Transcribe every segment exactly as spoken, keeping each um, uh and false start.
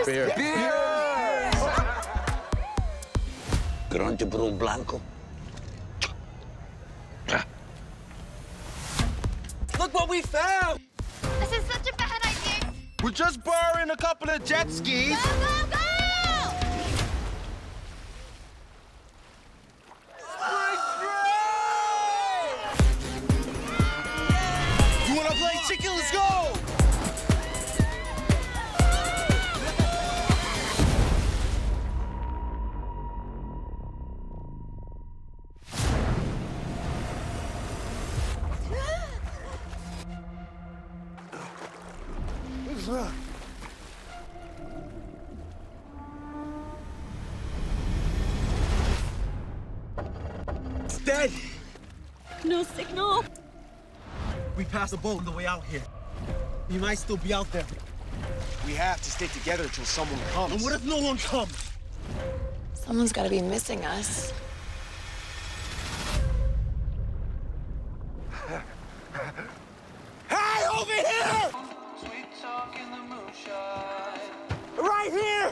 Beer. Beer! Grande por un blanco. Look what we found! This is such a bad idea. We're just borrowing a couple of jet skis. Go, go, go! You wanna play chicken? Let's go! It's dead. No signal. We passed a boat on the way out here. You might still be out there. We have to stay together until someone comes. And what if no one comes? Someone's got to be missing us. Hey, over here! Right here!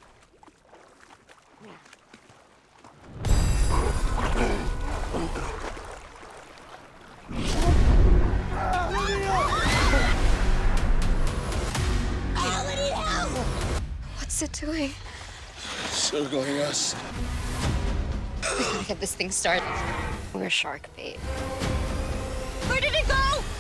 What's it doing? Circling us. We gotta get this thing started. We're shark bait. Where did it go?